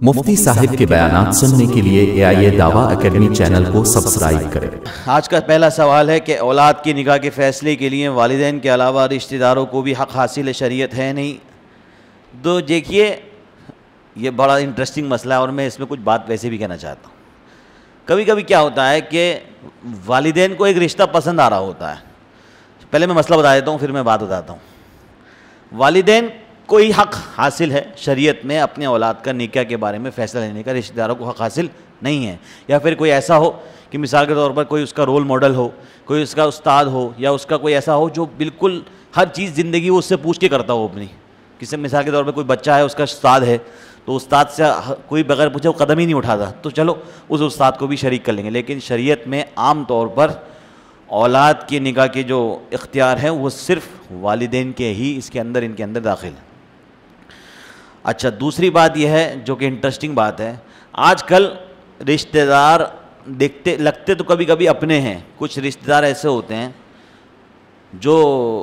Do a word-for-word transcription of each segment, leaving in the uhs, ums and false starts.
مفتی صاحب کے بیانات سننے کے لیے اے آئی اے دعویٰ اکیڈمی چینل کو سبسکرائب کریں۔ آج کا پہلا سوال ہے کہ اولاد کی نکاح کے فیصلے کے لیے والدین کے علاوہ رشتہ داروں کو بھی حق حاصل ہے، شریعت ہے نہیں؟ تو دیکھیے یہ بڑا انٹرسٹنگ مسئلہ ہے اور میں اس میں کچھ بات ویسے بھی کہنا چاہتا ہوں۔ کبھی کبھی کیا ہوتا ہے کہ والدین کو ایک رشتہ پسند آ رہا ہوتا ہے۔ پہلے میں مسئلہ بتا دیتا ہوں پھر میں بات بتاتا ہوں۔ والدین کوئی حق حاصل ہے شریعت میں اپنے اولاد کا نکاح کے بارے میں فیصلہ لینے کا، رشتہ داروں کو حق حاصل نہیں ہے۔ یا پھر کوئی ایسا ہو کہ مثال کے طور پر کوئی اس کا رول ماڈل ہو، کوئی اس کا استاد ہو، یا اس کا کوئی ایسا ہو جو بالکل ہر چیز زندگی وہ اس سے پوچھ کے کرتا ہو اپنی۔ کسی مثال کے طور پر کوئی بچہ ہے، اس کا استاد ہے، تو استاد سے کوئی بغیر پوچھے وہ قدم ہی نہیں اٹھاتا، تو چلو اس استاد کو بھی شریک کر لیں گے۔ لیکن شریعت میں عام طور پر اولاد کی نکاح کے جو اختیار ہیں وہ صرف والدین کے ہی اس کے اندر ان کے اندر داخل ہیں۔ اچھا، دوسری بات یہ ہے جو کہ انٹرسٹنگ بات ہے، آج کل رشتہ دار دیکھتے لگتے تو کبھی کبھی اپنے ہیں، کچھ رشتہ دار ایسے ہوتے ہیں جو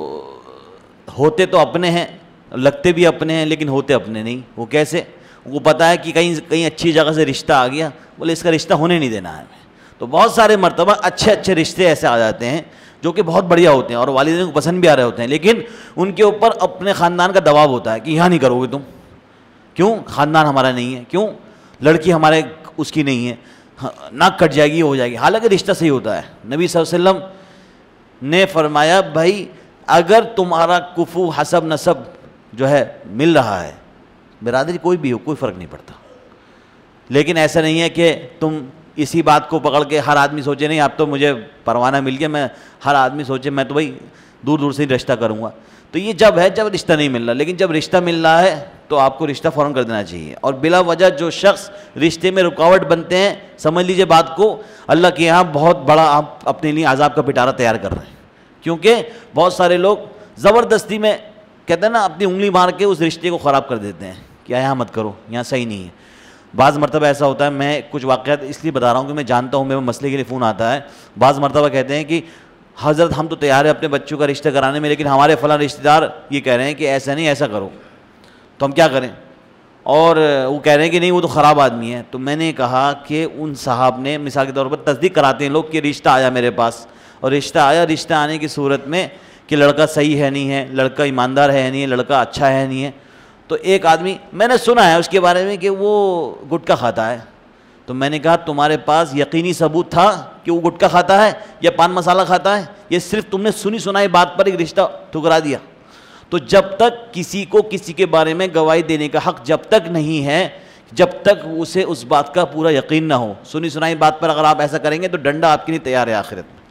ہوتے تو اپنے ہیں، لگتے بھی اپنے ہیں لیکن ہوتے اپنے نہیں۔ وہ کیسے؟ وہ پتہ ہے کہ کہیں کہیں اچھی جگہ سے رشتہ آ گیا، بولے اس کا رشتہ ہونے نہیں دینا ہے ہمیں۔ تو بہت سارے مرتبہ اچھے اچھے رشتے ایسے آ جاتے ہیں جو کہ بہت بڑھیا ہوتے ہیں اور والدین کو پسند بھی آ رہے ہوتے ہیں، لیکن ان کے اوپر اپنے خاندان کا دباؤ ہوتا ہے کہ یہاں نہیں کرو گے تم، کیوں؟ خاندان ہمارا نہیں ہے، کیوں؟ لڑکی ہمارے اس کی نہیں ہے، ناک کٹ جائے گی، ہو جائے گی، حالانکہ رشتہ صحیح ہوتا ہے۔ نبی صلی اللہ علیہ وسلم نے فرمایا بھائی اگر تمہارا کفو حسب نسب جو ہے مل رہا ہے، برادری کوئی بھی ہو کوئی فرق نہیں پڑتا، لیکن ایسا نہیں ہے کہ تم اسی بات کو پکڑ کے ہر آدمی سوچے نہیں اب تو مجھے پروانہ مل گیا، میں ہر آدمی سوچے میں تو بھائی دور دور سے ہی رشتہ کروں گا۔ تو یہ جب ہے جب رشتہ نہیں مل رہا، لیکن جب رشتہ مل رہا ہے تو آپ کو رشتہ فوراً کر دینا چاہیے۔ اور بلا وجہ جو شخص رشتے میں رکاوٹ بنتے ہیں، سمجھ لیجئے بات کو، اللہ کے یہاں بہت بڑا آپ اپنے لیے عذاب کا پٹارہ تیار کر رہے ہیں، کیونکہ بہت سارے لوگ زبردستی میں کہتے ہیں نا اپنی انگلی مار کے اس رشتے کو خراب کر دیتے ہیں کہ یہاں مت کرو، یہاں صحیح نہیں ہے۔ بعض مرتبہ ایسا ہوتا ہے، میں کچھ واقعات اس لیے بتا رہا ہوں کہ میں جانتا ہوں، میرے مسئلے کے لیے فون آتا ہے، بعض مرتبہ کہتے ہیں کہ حضرت ہم تو تیار ہیں اپنے بچوں کا رشتہ کرانے میں، لیکن ہمارے فلاں رشتہ دار یہ کہہ رہے ہیں کہ ایسا نہیں ایسا کرو، تو ہم کیا کریں؟ اور وہ کہہ رہے ہیں کہ نہیں وہ تو خراب آدمی ہے۔ تو میں نے کہا کہ ان صاحب نے مثال کے طور پر تصدیق کراتے ہیں لوگ کہ رشتہ آیا میرے پاس، اور رشتہ آیا، رشتہ آنے کی صورت میں کہ لڑکا صحیح ہے نہیں ہے، لڑکا ایماندار ہے نہیں ہے، لڑکا اچھا ہے نہیں ہے۔ تو ایک آدمی میں نے سنا ہے اس کے بارے میں کہ وہ گٹکا کھاتا ہے، تو میں نے کہا تمہارے پاس یقینی ثبوت تھا کہ وہ گٹکا کھاتا ہے یا پان مسالہ کھاتا ہے، یہ صرف تم نے سنی سنائی بات پر ایک رشتہ ٹھکرا دیا؟ تو جب تک کسی کو کسی کے بارے میں گواہی دینے کا حق جب تک نہیں ہے، جب تک اسے اس بات کا پورا یقین نہ ہو، سنی سنائی بات پر اگر آپ ایسا کریں گے تو ڈنڈا آپ کے لیے تیار ہے آخرت میں۔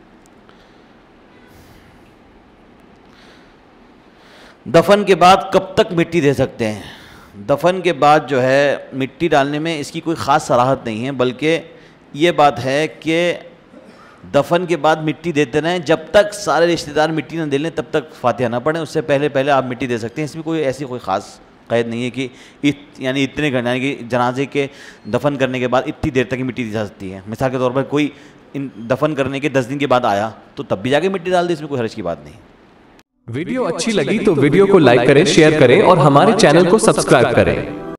دفن کے بعد کب تک مٹی دے سکتے ہیں؟ دفن کے بعد جو ہے مٹی ڈالنے میں اس کی کوئی خاص صراحت نہیں ہے، بلکہ یہ بات ہے کہ دفن کے بعد مٹی دیتے رہیں، جب تک سارے رشتہ دار مٹی نہ دے لیں تب تک فاتحہ نہ پڑھیں، اس سے پہلے پہلے آپ مٹی دے سکتے ہیں۔ اس میں کوئی ایسی کوئی خاص قید نہیں ہے کہ یعنی اتنے گھنٹے، یعنی کہ جنازے کے دفن کرنے کے بعد اتنی دیر تک مٹی دی جا سکتی ہے۔ مثال کے طور پر کوئی دفن کرنے کے دس دن کے بعد آیا تو تب بھی جا کے مٹی ڈال دے، اس میں کوئی حرج کی بات نہیں۔ ویڈیو اچھی لگی تو ویڈیو کو لائک کریں، شیئر کریں اور ہمارے چینل کو سبسکرائب کریں۔